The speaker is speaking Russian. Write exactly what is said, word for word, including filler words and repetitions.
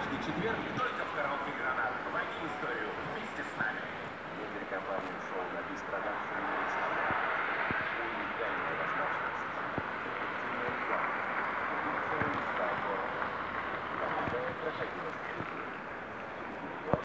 каждый четверг только в караоке «Гранат». Войди в историю.